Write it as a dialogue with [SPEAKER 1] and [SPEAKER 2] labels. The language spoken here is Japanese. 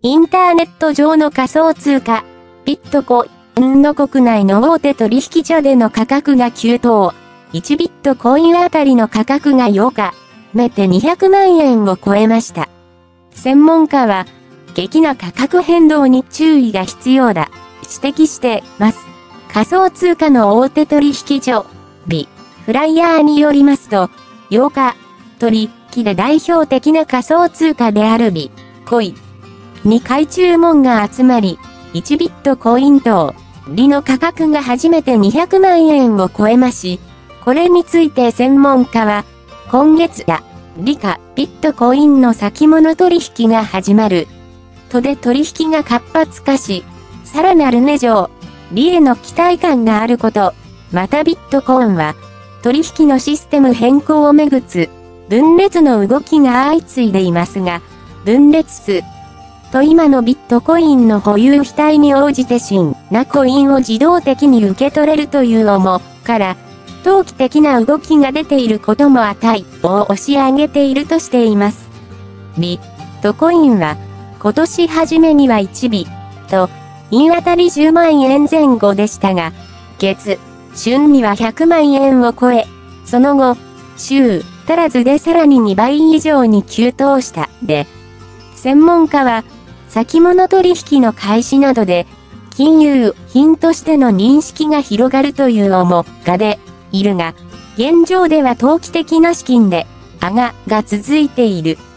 [SPEAKER 1] インターネット上の仮想通貨、ビットコインの国内の大手取引所での価格が急騰。1ビットコインあたりの価格が8日、目で200万円を超えました。専門家は、激な価格変動に注意が必要だ、指摘してます。仮想通貨の大手取引所、ビフライヤーによりますと、8日、取引で代表的な仮想通貨であるビコインに買い注文が集まり、1ビットコイン等、の価格が初めて200万円を超えまし、これについて専門家は、今月や、ビットコインの先物取引が始まる。とで取引が活発化し、さらなる値上、への期待感があること、またビットコインは、取引のシステム変更をめぐつ、分裂の動きが相次いでいますが、分裂数と今のビットコインの保有比対に応じて新なコインを自動的に受け取れるという思から、投機的な動きが出ていることも値を押し上げているとしています。ビットコインは、今年初めには1ビットインあたり10万円前後でしたが、月春には100万円を超え、その後、週足らずでさらに2倍以上に急騰したで、専門家は、先物取引の開始などで、金融品としての認識が広がるという思がでいるが、現状では投機的な資金で、が続いている。